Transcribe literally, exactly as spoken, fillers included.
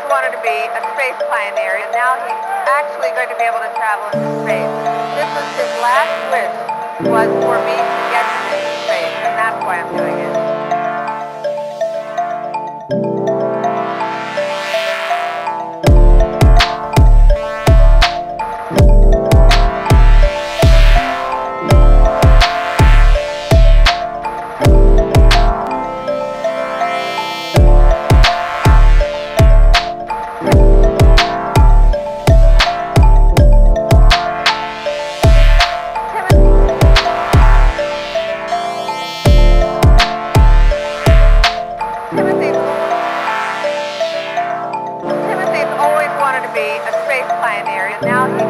wanted to be a space pioneer, and now he's actually going to be able to travel into space. This was his last wish, was for me to get him into space, and that's why I'm doing it. Timothy's always wanted to be a space pioneer, and now he